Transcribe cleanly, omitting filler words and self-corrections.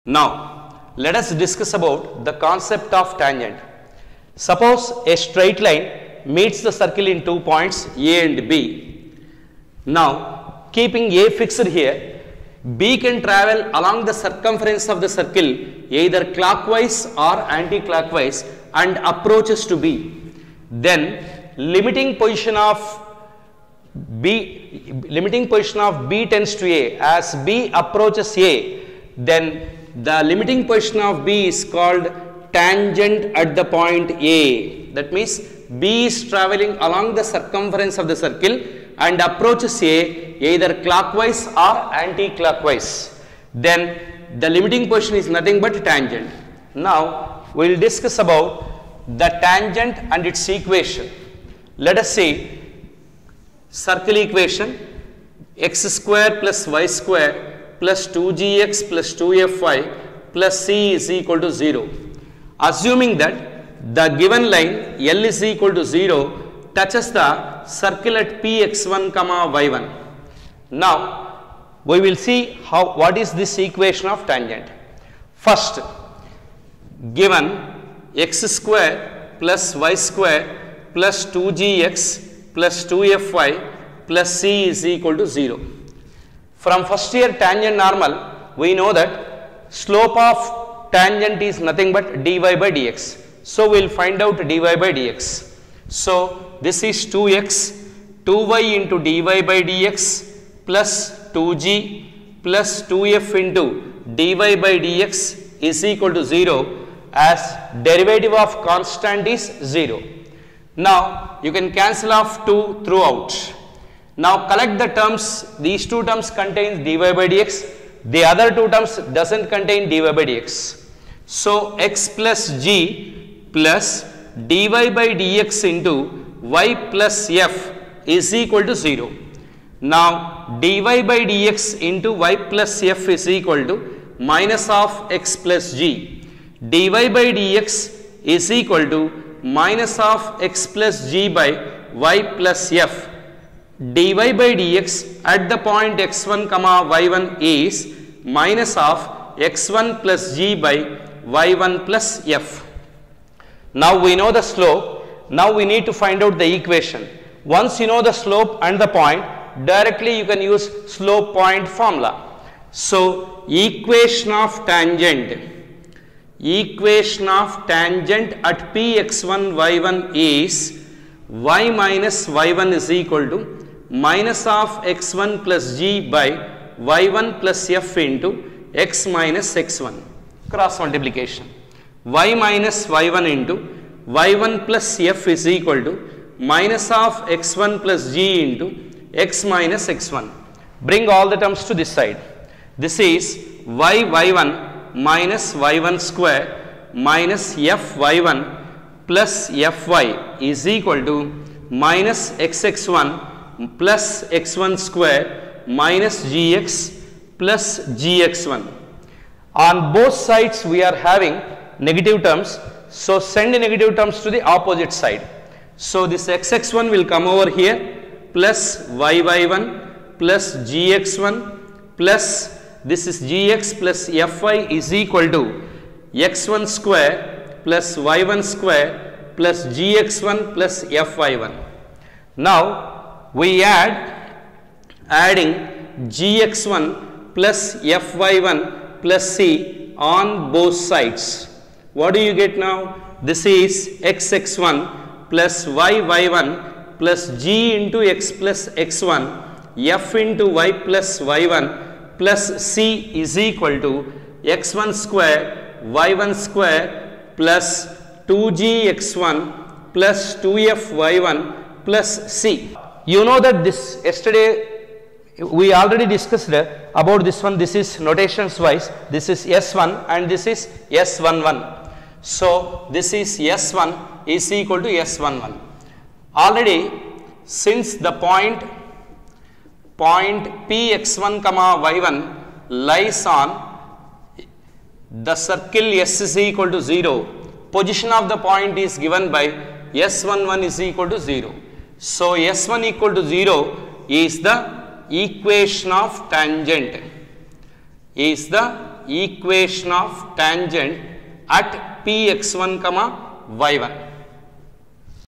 Now, let us discuss about the concept of tangent. Suppose a straight line meets the circle in 2 points A and B. Now, keeping A fixed here, B can travel along the circumference of the circle either clockwise or anti-clockwise and approaches to B. Then, limiting position of B tends to A. As B approaches A, then the limiting position of B is called tangent at the point A. That means B is traveling along the circumference of the circle and approaches A either clockwise or anti-clockwise. Then the limiting position is nothing but tangent. Now we will discuss about the tangent and its equation. Let us see circle equation: x square plus y square plus 2gx plus 2fy plus c is equal to 0. Assuming that the given line L is equal to 0 touches the circle at px1 comma y1. Now we will see what is this equation of tangent. First, given x square plus y square plus 2gx plus 2fy plus c is equal to 0. From first year tangent normal, we know that slope of tangent is nothing but dy by dx. So we will find out dy by dx. So this is 2x, 2y into dy by dx plus 2g plus 2f into dy by dx is equal to 0, as derivative of constant is 0. Now you can cancel off 2 throughout. Now collect the terms. These two terms contain dy by dx, the other two terms doesn't contain dy by dx. So x plus g plus dy by dx into y plus f is equal to 0. Now dy by dx into y plus f is equal to minus of x plus g. Dy by dx is equal to minus of x plus g by y plus f. Dy by dx at the point x1 comma y1 is minus of x1 plus g by y1 plus f. Now we know the slope. Now we need to find out the equation. Once you know the slope and the point, directly you can use slope point formula. So equation of tangent at px1 y1 is y minus y1 is equal to minus of x1 plus g by y1 plus f into x minus x1, cross multiplication. Y minus y1 into y1 plus f is equal to minus of x1 plus g into x minus x1. Bring all the terms to this side. This is y1 minus y1 square minus fy1 plus fy is equal to minus xx1 plus x1 square minus gx plus gx1. On both sides we are having negative terms, so send negative terms to the opposite side. So this xx1 will come over here plus yy1 plus gx1 plus this is gx plus fy is equal to x1 square plus y1 square plus gx1 plus fy1. Now we adding gx1 plus fy1 plus c on both sides. What do you get now? This is xx1 plus yy1 plus g into x plus x1 f into y plus y1 plus c is equal to x1 square y1 square plus 2gx1 plus 2fy1 plus c. You know that this yesterday we already discussed about this one. This is notations wise, this is S1 and this is S11. So this is S1 is equal to S11. Already since the point px1 comma y1 lies on the circle S is equal to 0, position of the point is given by S11 is equal to 0. So S1 equal to 0 is the equation of tangent. Is the equation of tangent at px1 comma y1.